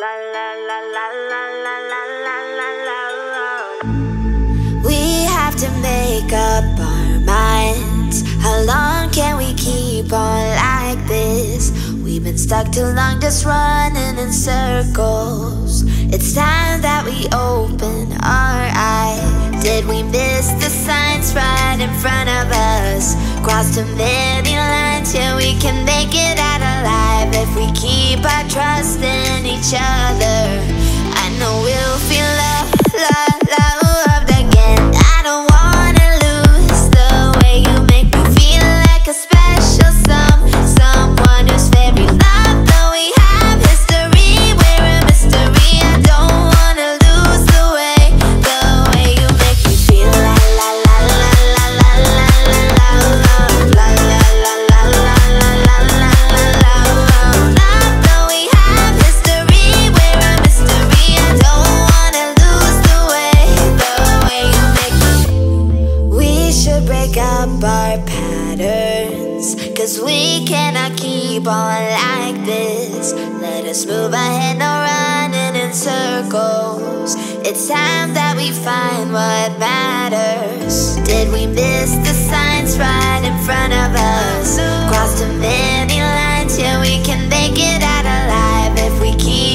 We have to make up our minds. How long can we keep on like this? We've been stuck too long just running in circles. It's time that we open our eyes. Did we miss the signs right in front of us? Crossed too many lines, yeah, we can make it out alive if we keep our trust in each other. I know we'll feel loved again. I don't wanna lose the way you make me feel like a special someone who's very loved. Though we have history, we're a mystery. I don't wanna lose the way you make me feel. La la la la la la la la la la la la la la la. Though we have history, we're a mystery. I don't wanna lose the way you make me. We should break up our patterns, 'cause we cannot keep on like this. Let us move ahead, no running in circles. It's time that we find what matters. Did we miss the signs right in front of us? Crossed too many lines, yeah, we can make it out alive if we keep